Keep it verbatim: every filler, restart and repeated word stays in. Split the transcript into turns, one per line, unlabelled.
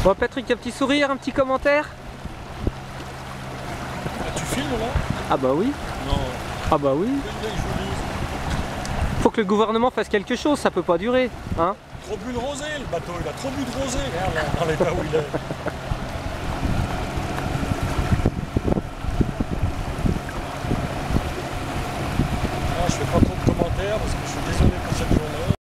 Bon Patrick, un petit sourire, un petit commentaire?
Ah, tu filmes là?
Ah bah oui.
Non.
Ah bah oui.
Quelle vieille jolie.
Faut que le gouvernement fasse quelque chose, ça peut pas durer, hein.
Trop bu de rosé le bateau, il a trop bu de rosé, regarde là, dans l'état où il est.